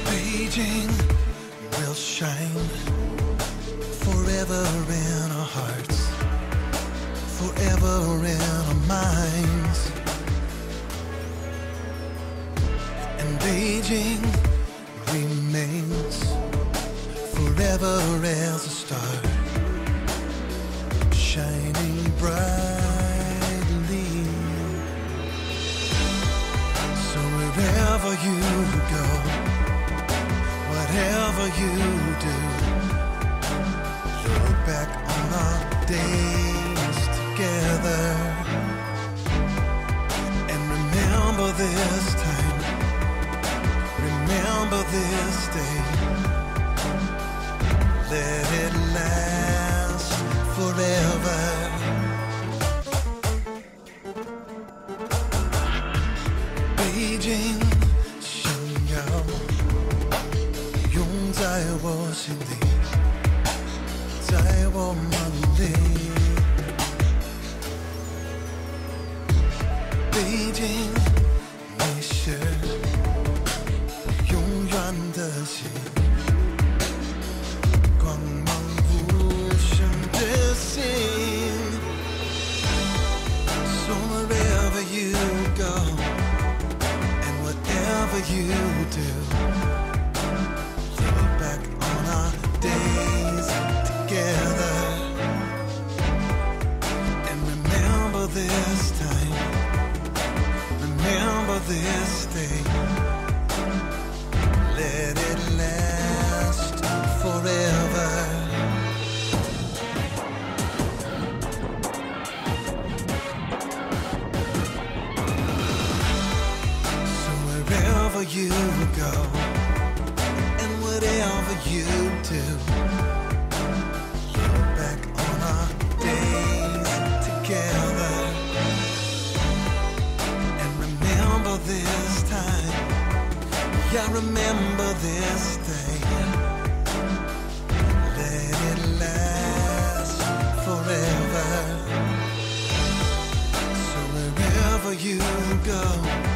Beijing will shine forever in our hearts, forever in our minds. And Beijing remains forever as a star, shining brightly. So wherever you go, whatever you do, look back on our days together and remember this time, remember this day. Let it last forever. Beijing 想要永在我心里，在我梦里。北京，你是永远的心，光芒无限的心。So wherever you go and whatever you do, look back on our days together and remember this time, remember this day. Let it last forever. So wherever you go and whatever you do, look back on our days together and remember this time. Yeah, remember this day. Let it last forever. So wherever you go